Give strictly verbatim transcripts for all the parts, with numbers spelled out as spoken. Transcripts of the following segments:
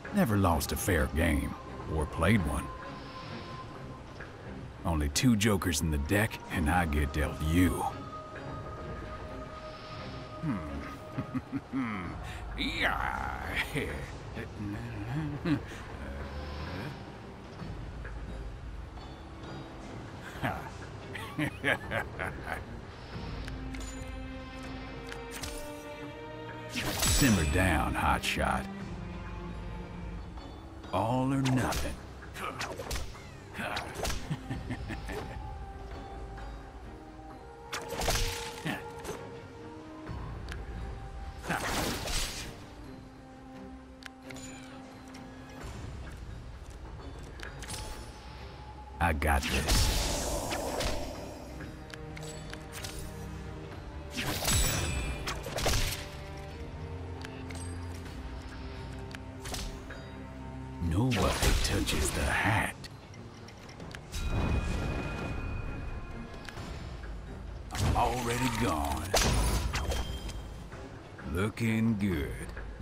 Never lost a fair game, or played one. Only two jokers in the deck, and I get dealt you. Hmm. Yeah. Simmer down, hotshot. All or nothing. I got this. Nobody touches the hat. I'm already gone. Looking good.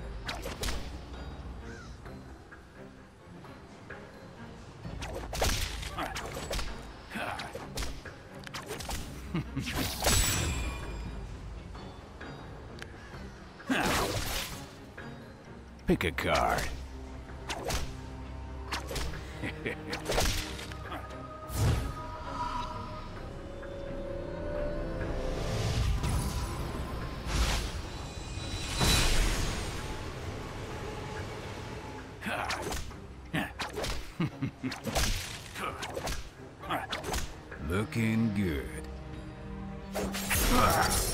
Pick a card. Looking good.